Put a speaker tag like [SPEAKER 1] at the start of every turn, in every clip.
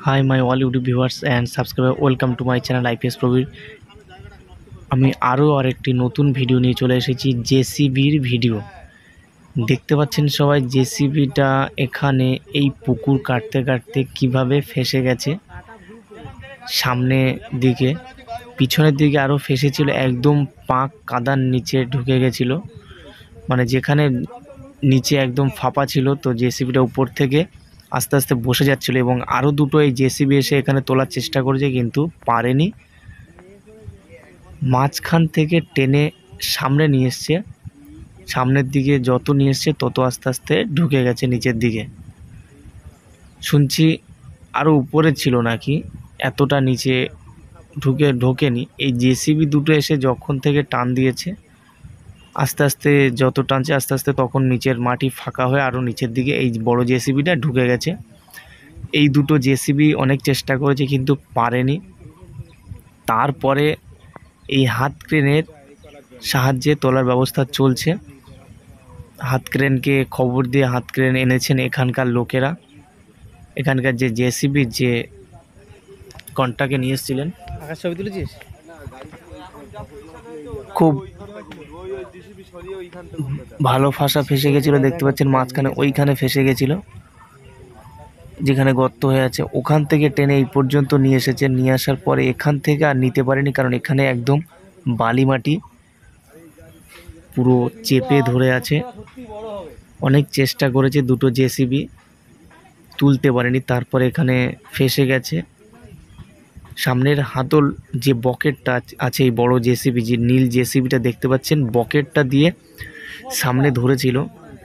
[SPEAKER 1] High my all YouTube viewers and subscriber, welcome to my channel IPS Prabir. আমি আরও আরেকটি নতুন ভিডিও নিয়ে চলে এসেছি, জেসিবির ভিডিও। দেখতে পাচ্ছেন সবাই, জেসিবিটা এখানে এই পুকুর কাটতে কাটতে কিভাবে ফেসে গেছে। সামনে দিকে, পিছনের দিকে আরও ফেসেছিল, একদম পাঁক কাদার নিচে ঢুকে গেছিল, মানে যেখানে নিচে একদম ফাঁপা ছিল। তো জেসিবিটা উপর থেকে আস্তে আস্তে বসে যাচ্ছিলো এবং আরও দুটো এই জেসিবি এসে এখানে তোলার চেষ্টা করেছে, কিন্তু পারেনি। মাঝখান থেকে টেনে সামনে নিয়ে এসছে, সামনের দিকে যত নিয়ে এসছে তত আস্তে আস্তে ঢুকে গেছে নিচের দিকে। শুনছি আরও উপরে ছিল নাকি, এতটা নিচে ঢোকেনি। এই জেসিবি দুটো এসে যখন থেকে টান দিয়েছে, আস্তে আস্তে যত টানছে আস্তে আস্তে তখন নিচের মাটি ফাঁকা হয়ে আরও নিচের দিকে এই বড় জেসিবিটা ঢুকে গেছে। এই দুটো জেসিবি অনেক চেষ্টা করেছে কিন্তু পারেনি। তারপরে এই হাত ক্রেনের সাহায্যে তোলার ব্যবস্থা চলছে। হাত ক্রেনকে খবর দিয়ে হাত ক্রেন এনেছেন এখানকার লোকেরা। এখানকার যে জেসিবির যে কন্ট্রাক্টে নিয়ে এসেছিলেন,
[SPEAKER 2] ছবি তুলেছিস,
[SPEAKER 1] খুব ভালো ফাঁসা ফেসে গেছিলো। দেখতে পাচ্ছেন মাঝখানে ওইখানে ফেসে গেছিলো, যেখানে গর্ত হয়ে আছে, ওখান থেকে টেনে এই পর্যন্ত নিয়ে এসেছে। নিয়ে আসার পরে এখান থেকে আর নিতে পারেনি, কারণ এখানে একদম বালি মাটি পুরো চেপে ধরে আছে। অনেক চেষ্টা করেছে, দুটো জেসিবি তুলতে পারেনি, তারপরে এখানে ফেসে গেছে। সামনের হাতল যে বকেটটা আছে, এই বড় জেসিবি, যে নীল জেসিবিটা দেখতে পাচ্ছেন, বকেটটা দিয়ে সামনে ধরেছিল।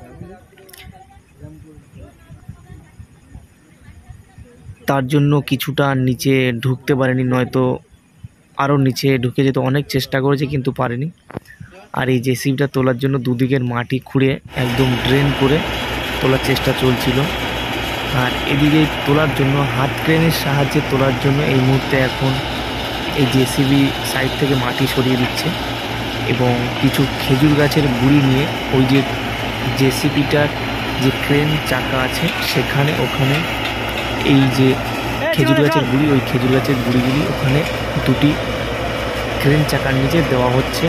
[SPEAKER 1] তার জন্য কিছুটা নিচে ঢুকতে পারেনি, নয়তো আরও নিচে ঢুকে যেত। অনেক চেষ্টা করেছে কিন্তু পারেনি। আর এই জেসিবিটা তোলার জন্য দুদিকের মাটি খুঁড়ে একদম ড্রেন করে তোলার চেষ্টা চলছিল। আর এদিকে তোলার জন্য হাত ক্রেনের সাহায্যে তোলার জন্য এই মুহূর্তে এখন এই জেসিবি সাইড থেকে মাটি সরিয়ে দিচ্ছে এবং কিছু খেজুর গাছের গুঁড়ি নিয়ে ওই যে জেসিবিটার যে ক্রেন চাকা আছে সেখানে, ওখানে এই যে খেজুর গাছের গুঁড়ি, ওই খেজুর গাছের গুঁড়িগুলি ওখানে দুটি ক্রেন চাকার নিচে দেওয়া হচ্ছে,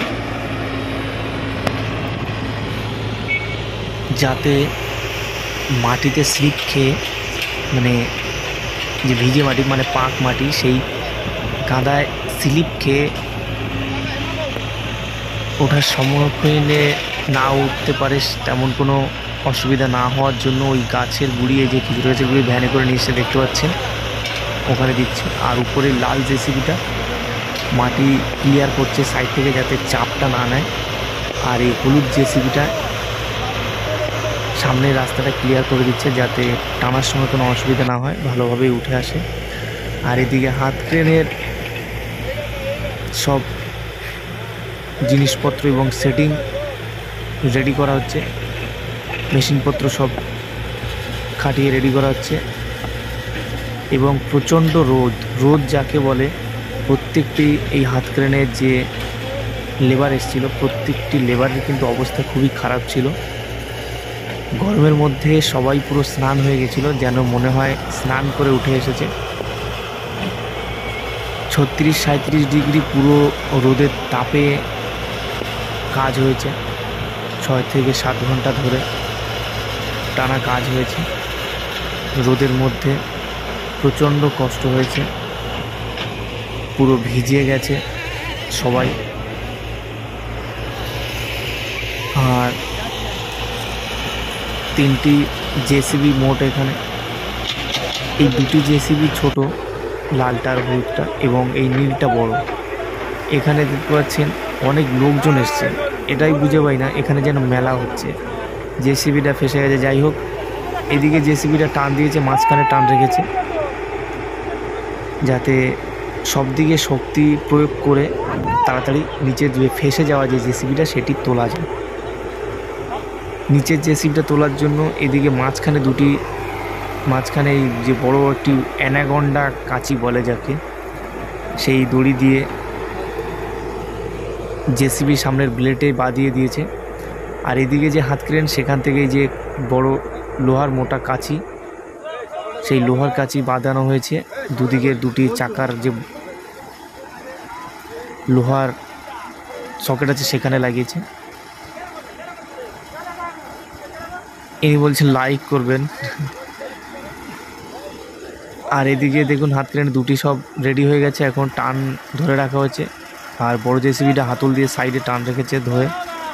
[SPEAKER 1] যাতে মাটিতে স্লিপ খেয়ে, মানে যে ভিজে মাটি মানে পাঁক মাটি, সেই কাদায় স্লিপ খেয়ে ওঠার সম্মুখীনে না উঠতে পারে, তেমন কোনো অসুবিধা না হওয়ার জন্য ওই গাছের গুঁড়ি, এই যে খেজুর গাছের গুঁড়ি ভ্যানে করে নিয়ে এসে দেখতে পাচ্ছেন ওখানে দিচ্ছে। আর উপরে লাল জেসিবিটা মাটি ক্লিয়ার করছে সাইড থেকে, যাতে চাপটা না নেয়। আর এই হলুদ জেসিবিটা সামনের রাস্তাটা ক্লিয়ার করে দিচ্ছে, যাতে টানার সময় কোনো অসুবিধা না হয়, ভালোভাবেই উঠে আসে। আর এদিকে হাত ক্রেনের সব জিনিসপত্র এবং সেটিং রেডি করা হচ্ছে, মেশিনপত্র সব খাটিয়ে রেডি করা হচ্ছে। এবং প্রচণ্ড রোদ যাকে বলে, প্রত্যেকটি এই হাত ক্রেনের যে লেবার এসেছিলো, প্রত্যেকটি লেবারের কিন্তু অবস্থা খুবই খারাপ ছিল। গরমের মধ্যে সবাই পুরো স্নান হয়ে গেছিলো, যেন মনে হয় স্নান করে উঠে এসেছে। 36-37 ডিগ্রি পুরো রোদের তাপে কাজ হয়েছে, 6 থেকে 7 ঘন্টা ধরে টানা কাজ হয়েছে। রোদের মধ্যে প্রচণ্ড কষ্ট হয়েছে, পুরো ভিজে গেছে সবাই। আর 3টি জেসিবি মোট এখানে, এই দুটি জেসিবি ছোট, লালটা আর হলুদটা, এবং এই নীলটা বড়। এখানে দেখতে পাচ্ছেন অনেক লোকজন এসছে, এটাই বুঝে পাই না এখানে যেন মেলা হচ্ছে। জেসিবিটা ফেসে গেছে, যাই হোক। এদিকে জেসিবিটা টান দিয়েছে, মাঝখানে টান রেখেছে, যাতে সব দিকে শক্তি প্রয়োগ করে তাড়াতাড়ি নিচে ফেসে যাওয়া যে জেসিবিটা সেটি তোলা যায়। নিচের জেসিবিটা তোলার জন্য এদিকে মাঝখানে এই যে বড় একটি অ্যানাকন্ডা কাঁচি বলে যাকে, সেই দড়ি দিয়ে জেসিবি সামনের ব্লেডে বাঁধিয়ে দিয়েছে। আর এদিকে যে হাত ক্রেন, সেখান থেকে যে বড় লোহার মোটা কাঁচি সেই লোহার কাঁচি বাঁধানো হয়েছে, দুদিকে দুটি চাকার যে লোহার সকেট আছে সেখানে লাগিয়েছে। ইনি বলছেন লাইক করবেন। আর এদিকে দেখুন হাত ক্রেন দুটি সব রেডি হয়ে গেছে, এখন টান ধরে রাখা হয়েছে। আর বড় জেসিবিটা হাতল দিয়ে সাইডে টান রেখেছে ধরে।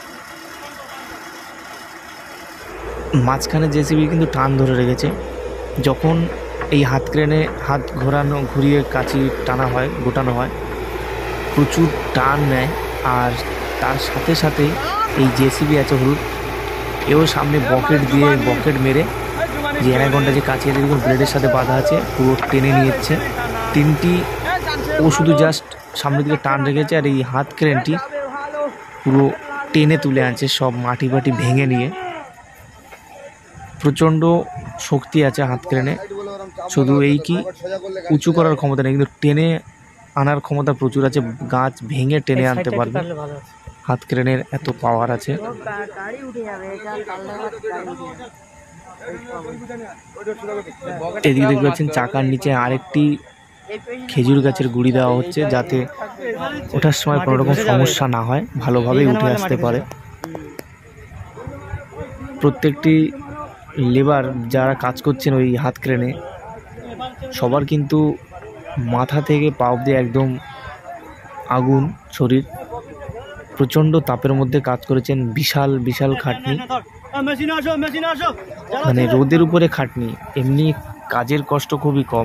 [SPEAKER 1] মাঝখানে জেসিবি কিন্তু টান ধরে রেখেছে। যখন এই হাত ক্রেনে হাত ঘুরিয়ে কাঁচি টানা হয়, গোটানো হয়, প্রচুর টান নেয়। আর তার সাথে সাথে এই জেসিবি আছে হলুদ, এও সামনে বকেট মেরে যে অ্যানাকন্ডা যে কাঁচি আছে দেখুন ব্লেডের সাথে বাঁধা আছে, পুরো টেনে নিয়েছে। তিনটি ও শুধু জাস্ট সামনের দিকে টান রেখেছে, আর এই হাত ক্রেনটি পুরো টেনে তুলে আনছে, সব মাটি ফাটি ভেঙে নিয়ে। প্রচণ্ড শক্তি আছে হাত ক্রেনে, শুধু এই কি উঁচু করার ক্ষমতা নেই, কিন্তু টেনে আনার ক্ষমতা প্রচুর আছে। গাছ ভেঙে টেনে আনতে পারবে, হাত ক্রেনের এত পাওয়ার আছে। এদিকে দেখতে পাচ্ছেন চাকার নিচে আরেকটি খেজুর গাছের গুঁড়ি দেওয়া হচ্ছে, যাতে ওঠার সময় কোনো রকম সমস্যা না হয়, ভালোভাবেই উঠে আসতে পারে। প্রত্যেকটি লেবার যারা কাজ করছেন ওই হাত ক্রেনে, সবার কিন্তু মাথা থেকে পা অবধি একদম আগুন শরীর, প্রচণ্ড তাপের মধ্যে কাজ করেছেন। বিশাল বিশাল খাটনি, মানে রোদের উপরে খাটনি। এমনি কাজের কষ্ট খুবই কম,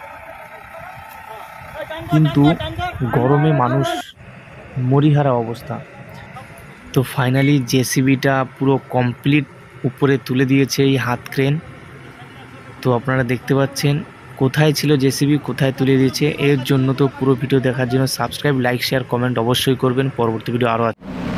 [SPEAKER 1] কিন্তু গরমে মানুষ মরিহারা অবস্থা। তো ফাইনালি জেসিবিটা পুরো কমপ্লিট উপরে তুলে দিয়েছে এই হাত ক্রেন। তো আপনারা দেখতে পাচ্ছেন কোথায় ছিল জেসিবি, কোথায় তুলে দিয়েছে। এর জন্য তো পুরো ভিডিও দেখার জন্য সাবস্ক্রাইব, লাইক, শেয়ার, কমেন্ট অবশ্যই করবেন। পরবর্তী ভিডিও আরও আছে।